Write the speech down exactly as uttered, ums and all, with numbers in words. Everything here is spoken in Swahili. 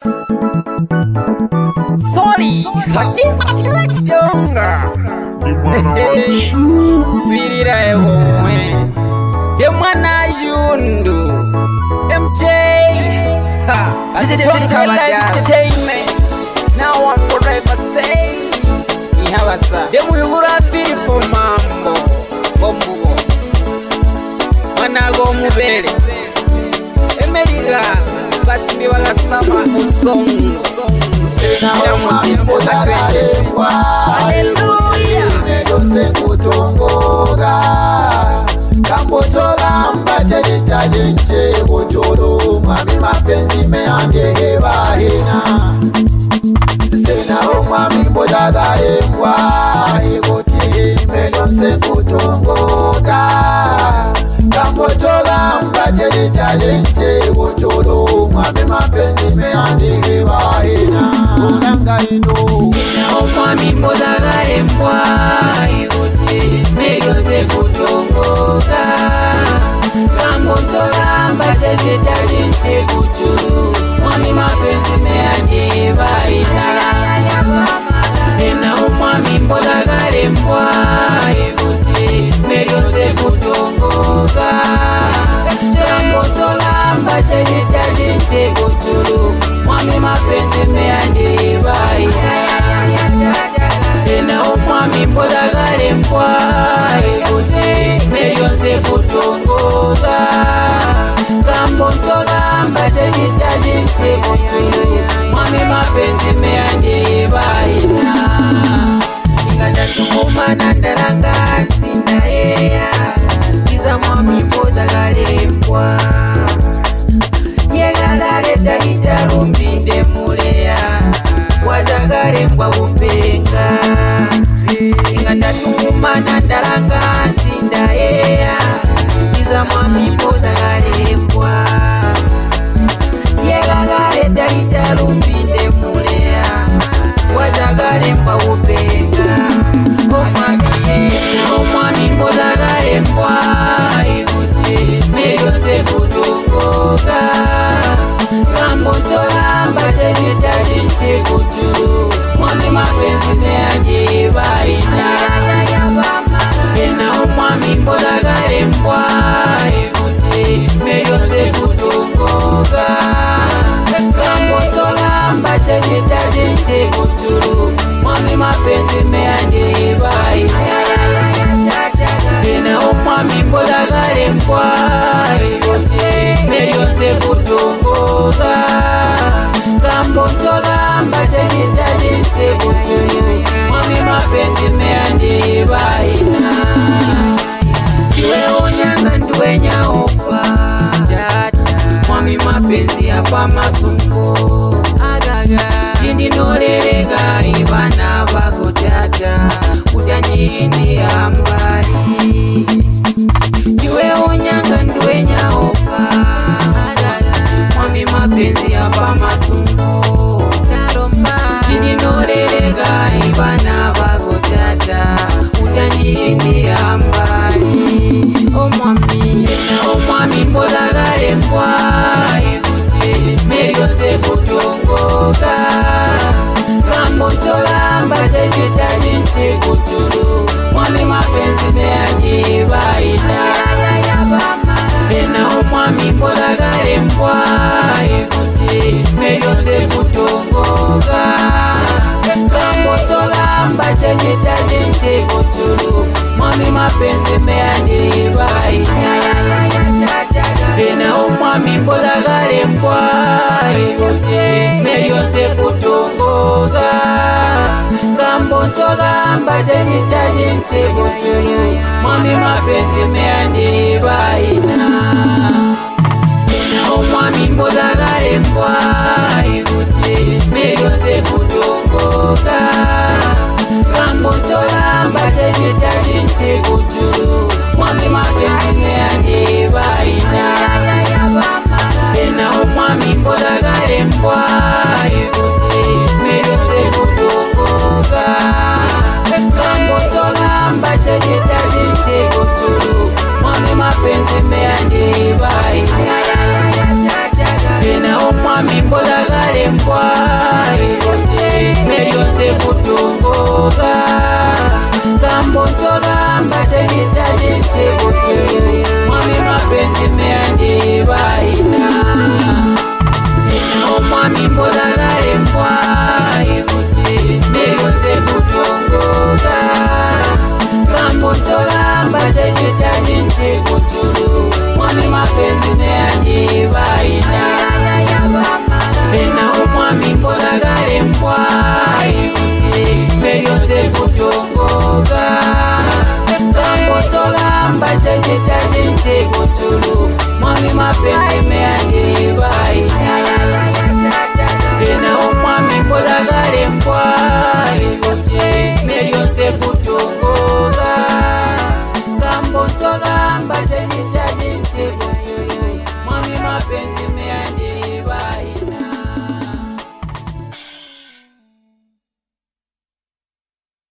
Sorry, hatima chitonga. Swirira ewe, de mwana jundu, M J, ha, entertainment. Now I'm forever say, ihawasa. De muyugura filipo mambo, bombugo. Mwana go mubele, emeriga, basi biwala sama usongo. Hallelujah. Nedonse kutongoga Kambotoga mbate jitajenche Kutoro mami mapenzi meande hewa hena Sena o mami mbodaga emwa Igoti medonse kutongoga Kambotoga mbate jitajenche Kutoro mami mapenzi meande hewa hena Omwami mbodaga embwa Igoti medonse kutongoga Kambotoga mbate jitajenche Kutoro mwami mapenzi meande baina Ena omwami mbodaga embwa Igoti medonse kutongoga Kambotoga mbate jitajenche Kutoro mwami mapenzi meande baina Ena omwami mbodaga embwa Igoti medonse kutongoga Kambotoga mbate jitajenche Kutoro mwami mapenzi meande baina Ingatatukumana ndaranga sinda eya Kiza mwami mbodaga embwa Yegalale dalita rumbinde muleya Wazagale mbwa upenga Ingatatukumana ndaranga sinda eya Kiza mwami mbodaga mbwa Yegalale dalita rumbinde muleya Wazagale mbwa upenga Omwami Omwami mbodaga mbwa Igoti medonse kutongoga Kambotoga mbate jitajenche Kutoro mwami mapenzi meande baina Ena omwami mbodaga mbwa Igoti medonse kutongoga Kambotoga mbate jitajenche Kutoro mwami mapenzi meande baina Ena omwami mbodaga mbwa Igoti medonse kutongoga Kambotoga mbate jitajenche Kutoro mwami mapenzi meande baina Iwe onyanga nduwenya opa mwami mapenzi apa masungo Jindi nolerega ibana bako tata Udanyini ambali Iwe onyanga nduwenya opa mwami mapenzi apa masungo Jindi nolerega ibana bako tata Udanyini ambali Omwami Omwami mbodaga mbwa Igoti medonse kutongoga Kambotoga mbate jitajenche Kutoro mwami mapenzi meande baina Ena omwami mbodaga mbwa Igoti medonse kutongoga Kambotoga mbate jitajenche Kutoro mwami mapenzi meande baina Ena omwami mbodaga mbwa Igoti medonse kutongoga Kambotoga mbate jitajenche Kutoro mwami mapenzi meande baina Ena omwami mbodaga mbwa Igoti medonse kutongoga Kambotoga mbate jitajenche Kutoro mwami mapenzi meande baina Ena omwami mbodaga mbwa Igoti medonse kutongoga Kambotoga mbate jitajenche Kutoro mwami mapenzi meande baina Ena omwami mbodaga Meryose kutongoka Kambotogamba chechitaji chekutulu Mwami mapenzi meandivaina Ina umwami mbodagale mbwai kuti Meryose kutongoka Kambotogamba chechitaji chekutulu Mwami mapenzi meandivaina Ina umwami mbodagale mbwai kuti Meryose kutongoka Kambotogamba chechitaji chekutulu Mwami mapenzi meandivaina